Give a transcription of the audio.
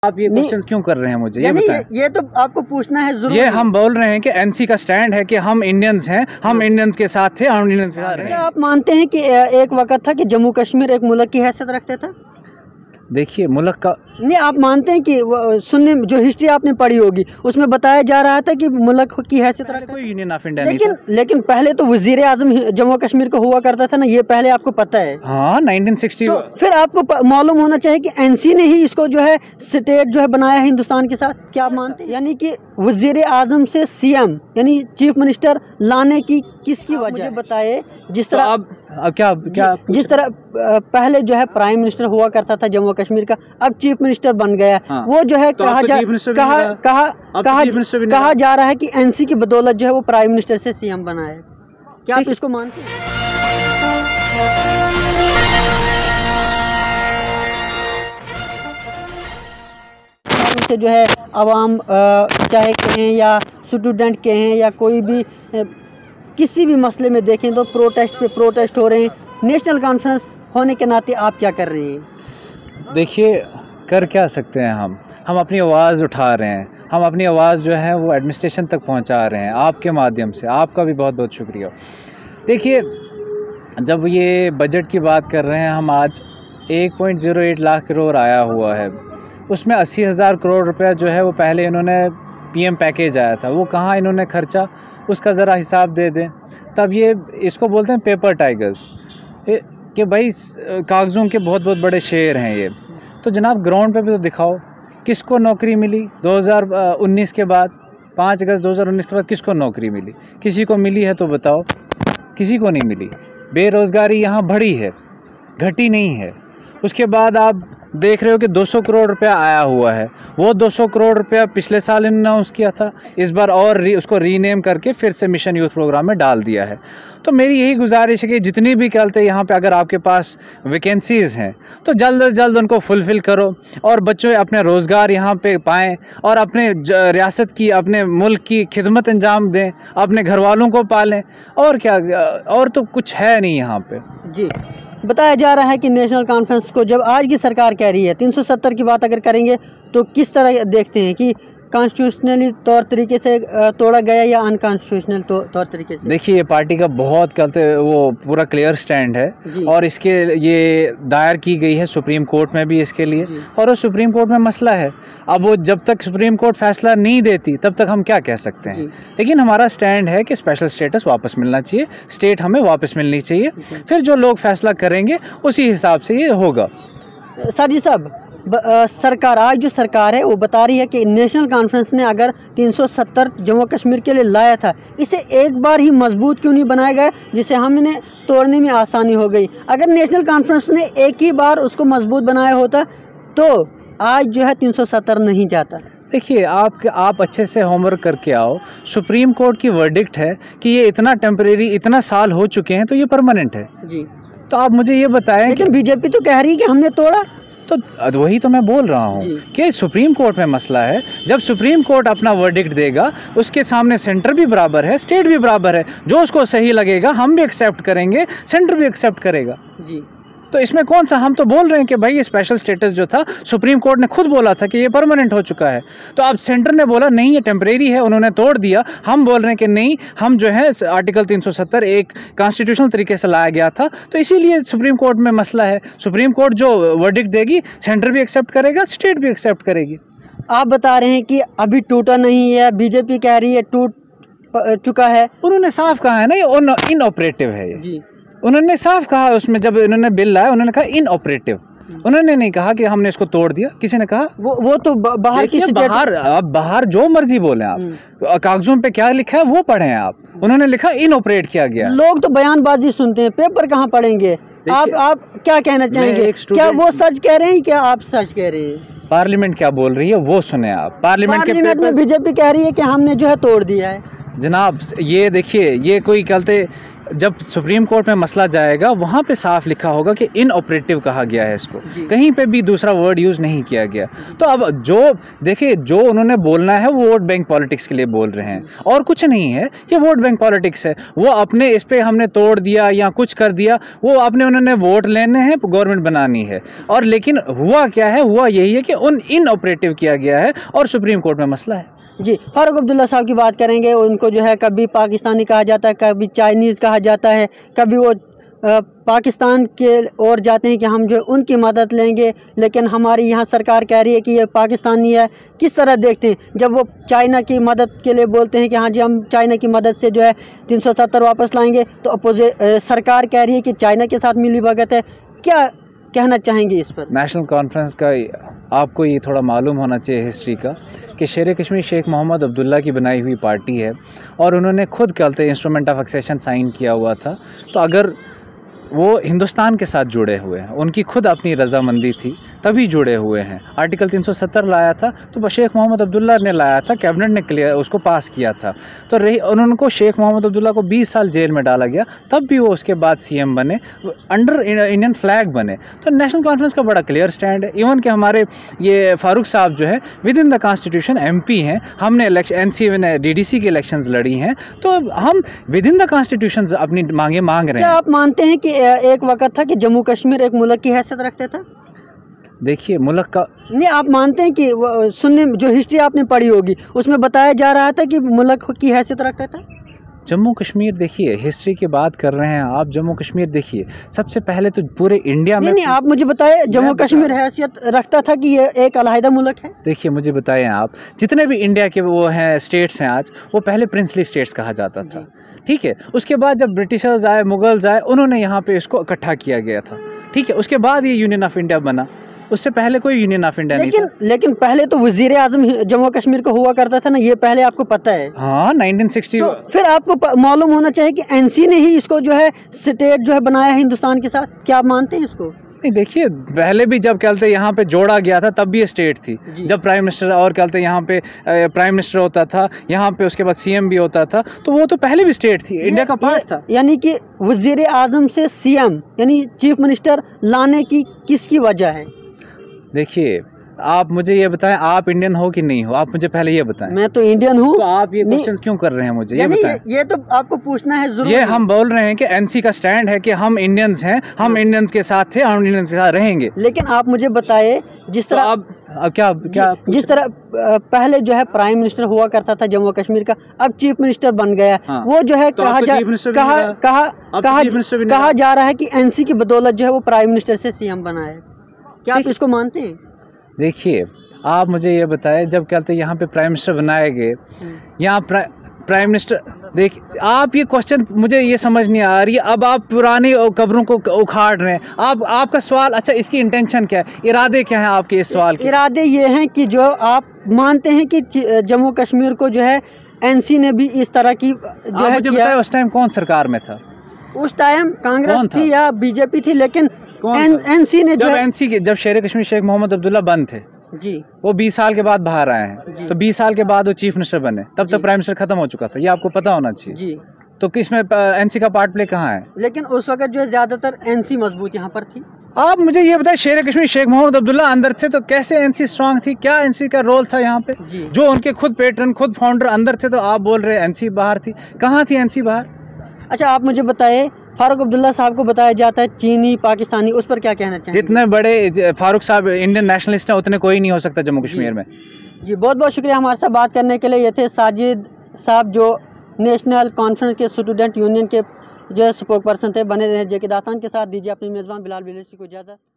आप ये क्वेश्चन क्यों कर रहे हैं मुझे, ये बताएं। ये तो आपको पूछना है जरूर। ये हम बोल रहे हैं कि एनसी का स्टैंड है कि हम इंडियंस हैं, हम इंडियंस के साथ थे, हम इंडियंस के साथ रहे। क्या आप मानते हैं कि एक वक्त था कि जम्मू कश्मीर एक मुल्क की हैसियत रखता था? देखिए मुल्क का नहीं, आप मानते हैं कि सुनने जो हिस्ट्री आपने पढ़ी होगी उसमें बताया जा रहा था कि मुल्क की हैसियत रखता कोई यूनियन ऑफ इंडिया नहीं था। लेकिन पहले तो वजीर आजम जम्मू कश्मीर को हुआ करता था ना, ये पहले आपको पता है। हाँ 1960। तो फिर आपको मालूम होना चाहिए कि एनसी ने ही इसको जो है स्टेट जो है बनाया है हिंदुस्तान के साथ। क्या आप मानते हैं? यानी कि वजीर आजम से सीएम यानी चीफ मिनिस्टर लाने की किसकी वजह? मुझे बताए जिस तरह अब क्या जिस तरह पहले जो है प्राइम मिनिस्टर हुआ करता था जम्मू कश्मीर का, अब चीफ मिनिस्टर बन गया। हाँ। वो जो है तो कहा जा रहा है कि एनसी की बदौलत जो है वो प्राइम मिनिस्टर से सीएम बना है। क्या आप इसको मानते हैं? से जो है आवाम चाहे कहें या स्टूडेंट कहें या कोई भी किसी भी मसले में देखें तो प्रोटेस्ट पे प्रोटेस्ट हो रहे हैं। नेशनल कॉन्फ्रेंस होने के नाते आप क्या कर रहे हैं? देखिए कर क्या सकते हैं, हम अपनी आवाज़ उठा रहे हैं, हम अपनी आवाज़ जो है वो एडमिनिस्ट्रेशन तक पहुंचा रहे हैं आपके माध्यम से। आपका भी बहुत बहुत शुक्रिया। देखिए जब ये बजट की बात कर रहे हैं हम, आज 1.08 लाख करोड़ आया हुआ है, उसमें 80,000 करोड़ रुपया जो है वो पहले इन्होंने पीएम पैकेज आया था, वो कहाँ इन्होंने खर्चा, उसका ज़रा हिसाब दे दें। तब ये इसको बोलते हैं पेपर टाइगर्स कि भाई कागज़ों के बहुत बहुत बड़े शेर हैं ये। तो जनाब ग्राउंड पे भी तो दिखाओ किसको नौकरी मिली 2019 के बाद, 5 अगस्त 2019 के बाद किसको नौकरी मिली? किसी को मिली है तो बताओ? किसी को नहीं मिली। बेरोज़गारी यहाँ बढ़ी है, घटी नहीं है। उसके बाद आप देख रहे हो कि 200 करोड़ रुपया आया हुआ है। वो 200 करोड़ रुपया पिछले साल इन्होंने अनाउंस किया था, इस बार और उसको रीनेम करके फिर से मिशन यूथ प्रोग्राम में डाल दिया है। तो मेरी यही गुजारिश है कि जितनी भी कहते हैं यहाँ पे अगर आपके पास वैकेंसीज़ हैं तो जल्द से जल्द उनको फुलफ़िल करो और बच्चों अपने रोज़गार यहाँ पे पाएँ और अपने रियासत की, अपने मुल्क की खिदमत अंजाम दें, अपने घर वालों को पालें। और क्या, और तो कुछ है नहीं यहाँ पे। जी, बताया जा रहा है कि नेशनल कॉन्फ्रेंस को जब आज की सरकार कह रही है 370 की बात अगर करेंगे तो किस तरह देखते हैं कि कॉन्स्टिट्यूशनली तौर तरीके से तोड़ा गया या अनकॉन्स्टिट्यूशनल तौर तरीके से? देखिए ये पार्टी का बहुत कहते वो पूरा क्लियर स्टैंड है और इसके ये दायर की गई है सुप्रीम कोर्ट में भी इसके लिए, और वो सुप्रीम कोर्ट में मसला है। अब वो जब तक सुप्रीम कोर्ट फैसला नहीं देती तब तक हम क्या कह सकते हैं। लेकिन हमारा स्टैंड है कि स्पेशल स्टेटस वापस मिलना चाहिए, स्टेट हमें वापस मिलनी चाहिए, फिर जो लोग फैसला करेंगे उसी हिसाब से ये होगा। सर जी साहब, सरकार आज जो सरकार है वो बता रही है कि नेशनल कॉन्फ्रेंस ने अगर 370 जम्मू कश्मीर के लिए लाया था, इसे एक बार ही मजबूत क्यों नहीं बनाया गया जिसे हमने तोड़ने में आसानी हो गई? अगर नेशनल कॉन्फ्रेंस ने एक ही बार उसको मजबूत बनाया होता तो आज जो है 370 नहीं जाता। देखिए आप अच्छे से होमवर्क करके आओ। सुप्रीम कोर्ट की वर्डिक्ट है कि ये इतना टेम्परेरी, इतना साल हो चुके हैं तो ये परमानेंट है जी। तो आप मुझे ये बताएं। लेकिन बीजेपी तो कह रही है कि हमने तोड़ा। तो वही तो मैं बोल रहा हूँ कि सुप्रीम कोर्ट में मसला है। जब सुप्रीम कोर्ट अपना वर्डिक्ट देगा उसके सामने सेंटर भी बराबर है, स्टेट भी बराबर है। जो उसको सही लगेगा हम भी एक्सेप्ट करेंगे, सेंटर भी एक्सेप्ट करेगा जी। तो इसमें कौन सा, हम तो बोल रहे हैं कि भाई ये स्पेशल स्टेटस जो था सुप्रीम कोर्ट ने खुद बोला था कि ये परमानेंट हो चुका है। तो अब सेंटर ने बोला नहीं ये टेम्परेरी है, उन्होंने तोड़ दिया। हम बोल रहे हैं कि नहीं, हम जो है आर्टिकल 370 एक कॉन्स्टिट्यूशनल तरीके से लाया गया था, तो इसीलिए सुप्रीम कोर्ट में मसला है। सुप्रीम कोर्ट जो वर्डिक्ट देगी सेंटर भी एक्सेप्ट करेगा, स्टेट भी एक्सेप्ट करेगी। आप बता रहे हैं कि अभी टूटा नहीं है, बीजेपी कह रही है टूट चुका है। उन्होंने साफ कहा है ना ये इनऑपरेटिव है जी। उन्होंने साफ कहा उसमें, जब इन्होंने बिल लाया उन्होंने कहा इनऑपरेटिव। उन्होंने नहीं कहा कि हमने इसको तोड़ दिया। किसी ने कहा वो तो बाहर की बाहर जो मर्जी बोले आप, कागजों पे क्या लिखा है वो पढ़ें आप। उन्होंने लिखा इनऑपरेट किया गया। लोग तो बयानबाजी सुनते हैं, पेपर कहाँ पढ़ेंगे। आप क्या कहना चाहेंगे? क्या वो सच कह रहे हैं, क्या आप सच कह रहे हैं? पार्लियामेंट क्या बोल रही है वो सुने आप। पार्लियामेंट में बीजेपी कह रही है कि हमने जो है तोड़ दिया है। जनाब ये देखिए, ये कोई कहते जब सुप्रीम कोर्ट में मसला जाएगा वहाँ पे साफ लिखा होगा कि इनऑपरेटिव कहा गया है इसको, कहीं पे भी दूसरा वर्ड यूज़ नहीं किया गया। तो अब जो देखिए, जो उन्होंने बोलना है वो वोट बैंक पॉलिटिक्स के लिए बोल रहे हैं और कुछ नहीं है, ये वोट बैंक पॉलिटिक्स है। वो अपने इस पे हमने तोड़ दिया या कुछ कर दिया, वो अपने उन्होंने वोट लेने हैं, गवर्नमेंट बनानी है। और लेकिन हुआ क्या है, हुआ यही है कि इनऑपरेटिव किया गया है और सुप्रीम कोर्ट में मसला है। जी, फारूक अब्दुल्ला साहब की बात करेंगे। उनको जो है कभी पाकिस्तानी कहा जाता है, कभी चाइनीज़ कहा जाता है, कभी वो पाकिस्तान के ओर जाते हैं कि हम जो उनकी मदद लेंगे, लेकिन हमारी यहाँ सरकार कह रही है कि ये पाकिस्तानी है। किस तरह देखते हैं जब वो चाइना की मदद के लिए बोलते हैं कि हाँ जी हम चाइना की मदद से जो है 370 वापस लाएंगे, तो सरकार कह रही है कि चाइना के साथ मिली भगत है। क्या कहना चाहेंगे इस पर? नेशनल कॉन्फ्रेंस का आपको ये थोड़ा मालूम होना चाहिए हिस्ट्री का कि शेर कश्मीर शेख मोहम्मद अब्दुल्ला की बनाई हुई पार्टी है और उन्होंने खुद कहते इंस्ट्रूमेंट ऑफ एक्सेशन साइन किया हुआ था। तो अगर वो हिंदुस्तान के साथ जुड़े हुए हैं, उनकी खुद अपनी रजामंदी थी तभी जुड़े हुए हैं। आर्टिकल 370 लाया था तो शेख मोहम्मद अब्दुल्ला ने लाया था, कैबिनेट ने क्लियर उसको पास किया था। तो उनको शेख मोहम्मद अब्दुल्ला को 20 साल जेल में डाला गया, तब भी वो उसके बाद सीएम बने, अंडर इंडियन फ्लैग बने। तो नेशनल कॉन्फ्रेंस का बड़ा क्लियर स्टैंड है। इवन कि हमारे ये फारूक साहब जो है within the constitution MP हैं, हमने NC ने DDC की इलेक्शंस लड़ी हैं, तो हम विद इन द कॉन्स्टिट्यूशन अपनी मांगे मांग रहे हैं। क्या आप मानते हैं कि एक वक्त था कि जम्मू कश्मीर एक मुल्क की हैसियत रखता था? देखिए, मुल्क का नहीं, आप मानते हैं कि सुनने जो हिस्ट्री आपने पढ़ी होगी उसमें बताया जा रहा था कि मुल्क की हैसियत रखता था? जम्मू कश्मीर देखिए, हिस्ट्री की बात कर रहे हैं आप। जम्मू कश्मीर देखिए, सबसे पहले तो पूरे इंडिया में नहीं, आप मुझे बताएं जम्मू कश्मीर हैसियत रखता था कि ये एक अलहदा मुल्क है? देखिए, मुझे बताएं आप, जितने भी इंडिया के वो हैं स्टेट्स हैं आज, वो पहले प्रिंसली स्टेट्स कहा जाता था, ठीक है। उसके बाद जब ब्रिटिशर्स आए, मुगल्स आए, उन्होंने यहाँ पे इसको इकट्ठा किया गया था, ठीक है। उसके बाद ये यूनियन ऑफ इंडिया बना, उससे पहले कोई यूनियन ऑफ इंडिया नहीं था। लेकिन पहले तो वजीर आजम जम्मू कश्मीर को हुआ करता था ना, ये पहले आपको पता है? हाँ, 1960। तो फिर आपको मालूम होना चाहिए कि NC ने ही इसको जो है स्टेट जो है बनाया है हिंदुस्तान के साथ। क्या आप मानते हैं इसको? नहीं, देखिए, पहले भी जब कहते यहाँ पे जोड़ा गया था तब भी ये स्टेट थी। जब प्राइम मिनिस्टर और कहते यहाँ पे प्राइम मिनिस्टर होता था, यहाँ पे उसके बाद CM भी होता था, तो वो तो पहले भी स्टेट थी, इंडिया का पार्ट था। यानी कि वजीर आजम से CM यानी चीफ मिनिस्टर लाने की किसकी वजह है? देखिए, आप मुझे ये बताएं, आप इंडियन हो कि नहीं हो? आप मुझे पहले ये बताएं। मैं तो इंडियन हूँ। तो आप ये क्वेश्चन क्यों कर रहे हैं मुझे? ये बताएं। ये तो आपको पूछना है जरूर। ये हम बोल रहे हैं कि NC का स्टैंड है कि हम इंडियंस हैं, हम इंडियंस के साथ थे, हम इंडियंस के साथ रहेंगे। लेकिन आप मुझे बताए, जिस तरह अब क्या जिस तरह पहले जो है प्राइम मिनिस्टर हुआ करता था जम्मू कश्मीर का, अब चीफ मिनिस्टर बन गया। हाँ। वो जो है तो कहा जा रहा है कि NC की बदौलत जो है वो प्राइम मिनिस्टर से CM बना है। क्या आप इसको मानते हैं? देखिए, आप मुझे ये बताएं, जब कहते हैं यहाँ पे प्राइम मिनिस्टर बनाए गए, यहाँ प्राइम मिनिस्टर, देख, आप ये क्वेश्चन मुझे ये समझ नहीं आ रही है। अब आप पुरानी कब्रों को उखाड़ रहे हैं। आपका सवाल, अच्छा, इसकी इंटेंशन क्या है, इरादे क्या हैं आपके इस सवाल के? इरादे ये हैं कि जो आप मानते हैं कि जम्मू कश्मीर को जो है NC ने भी इस तरह की जो है मुझे बताएं, उस टाइम कौन सरकार में था? उस टाइम कांग्रेस थी या BJP थी, लेकिन NC ने जब शेर कश्मीर शेख मोहम्मद अब्दुल्ला बंद थे जी, वो 20 साल के बाद बाहर आए हैं, तो 20 साल के बाद वो चीफ मिनिस्टर बने, तब तक प्राइम मिनिस्टर खत्म हो चुका था, ये आपको पता होना चाहिए जी। तो किसमें NC का पार्ट प्ले कहाँ है? लेकिन उस वक्त जो है ज्यादातर NC मजबूत यहाँ पर थी। आप मुझे ये बताएं, शेर कश्मीर शेख मोहम्मद अब्दुल्ला अंदर थे तो कैसे NC स्ट्रांग थी? क्या NC का रोल था यहाँ पे? जो उनके खुद पेट्रन, खुद फाउंडर अंदर थे, तो आप बोल रहे NC बाहर थी। कहाँ थी NC बाहर? अच्छा, आप मुझे बताए, फारूक अब्दुल्ला साहब को बताया जाता है चीनी पाकिस्तानी, उस पर क्या कहना चाहिए? जितने बड़े फारूक साहब इंडियन नेशनलिस्ट हैं उतने कोई नहीं हो सकता जम्मू कश्मीर में। जी, बहुत बहुत शुक्रिया हमारे साथ बात करने के लिए। ये थे साजिद साहब, जो नेशनल कॉन्फ्रेंस के स्टूडेंट यूनियन के जो स्पोक पर्सन थे। बने रहे JK दास्तान के साथ। दीजिए अपने मेज़बान बिलाल बिलेसी को इजाज़त।